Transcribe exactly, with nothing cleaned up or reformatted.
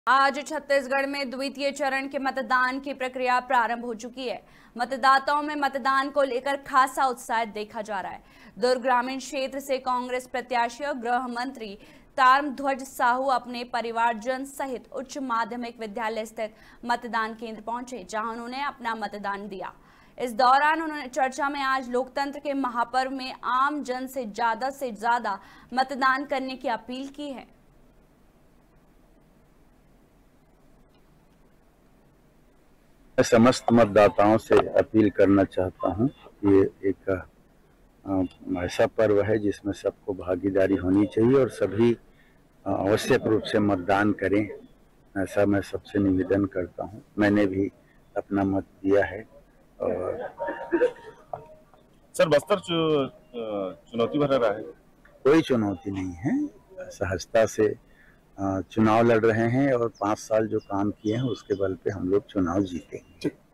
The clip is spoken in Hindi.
आज छत्तीसगढ़ में द्वितीय चरण के मतदान की प्रक्रिया प्रारंभ हो चुकी है। मतदाताओं में मतदान को लेकर खासा उत्साह देखा जा रहा है। दुर्ग ग्रामीण क्षेत्र से कांग्रेस प्रत्याशी और गृह मंत्री ताम्रध्वज साहू अपने परिवारजन सहित उच्च माध्यमिक विद्यालय स्थित मतदान केंद्र पहुंचे, जहां उन्होंने अपना मतदान दिया। इस दौरान उन्होंने चर्चा में आज लोकतंत्र के महापर्व में आम जन से ज्यादा से ज्यादा मतदान करने की अपील की है। मैं समस्त मतदाताओं से अपील करना चाहता हूं कि ये एक आ, ऐसा पर्व है जिसमें सबको भागीदारी होनी चाहिए और सभी आवश्यक रूप से मतदान करें, ऐसा मैं सबसे निवेदन करता हूं। मैंने भी अपना मत दिया है। और सर, बस्तर चु, चुनौती भरा रहा है? कोई चुनौती नहीं है, सहजता से चुनाव लड़ रहे हैं और पाँच साल जो काम किए हैं उसके बल पे हम लोग चुनाव जीतेंगे।